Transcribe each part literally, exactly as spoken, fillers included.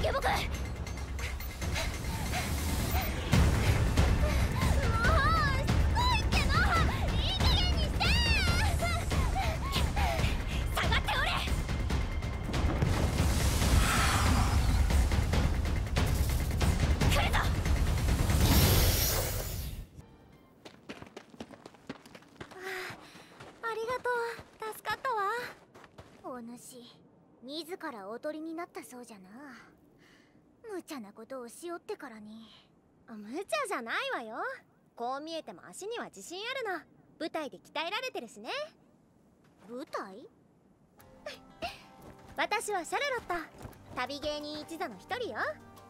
下僕。お主、自らおとりになったそうじゃな。無茶なことをしおってからに。 無茶じゃないわよ。こう見えても足には自信あるの。舞台で鍛えられてるしね。 舞台？ 私はシャルロット、旅芸人一座の一人よ。まあ、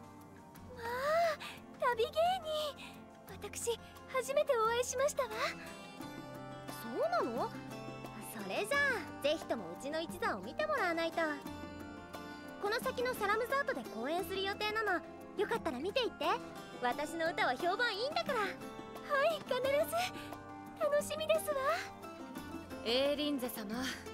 旅芸人。私初めてお会いしましたわ。 そうなの？それじゃあぜひともうちの一座を見てもらわないと。この先のサラムザートで公演する予定なの。よかったら見ていって。私の歌は評判いいんだから。はい、 必ず。楽しみですわ。 エーリンゼ様。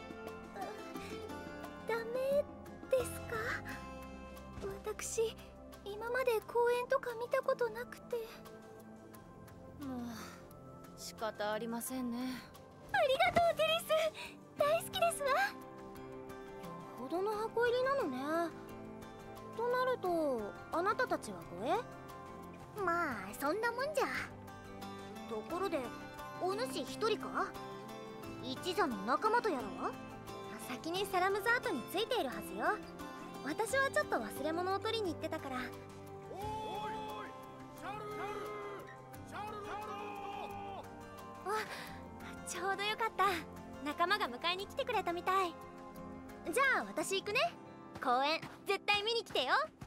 ダメですか？私今まで公演とか見たことなくて。 もう仕方ありませんね。 ありがとうテリス、大好きですわ。よほどの箱入りなのね。となるとあなたたちは護衛？ まあそんなもんじゃ。ところでお主一人か？一座の仲間とやらは？ 先にサラムザートについているはずよ。私はちょっと忘れ物を取りに行ってたから。あ、ちょうどよかった。仲間が迎えに来てくれたみたい。じゃあ私行くね。公演絶対見に来てよ。